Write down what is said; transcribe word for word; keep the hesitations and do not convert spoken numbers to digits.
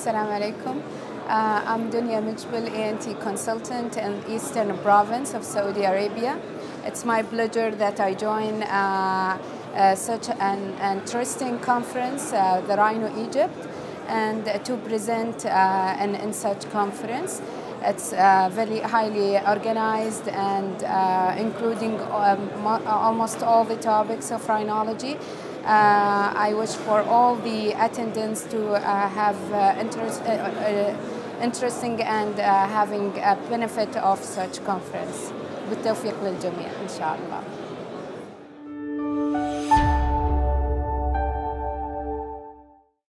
Assalamu alaikum. Uh, I'm Donia Mejbel, A N T consultant in Eastern Province of Saudi Arabia. It's my pleasure that I join uh, uh, such an interesting conference, uh, the Rhino Egypt, and uh, to present uh, in, in such conference. It's uh, very highly organized and uh, including um, almost all the topics of rhinology. Uh, I wish for all the attendants to uh, have uh, interest, uh, uh, interesting and uh, having a benefit of such conference. بالتوفيق للجميع إن شاء الله.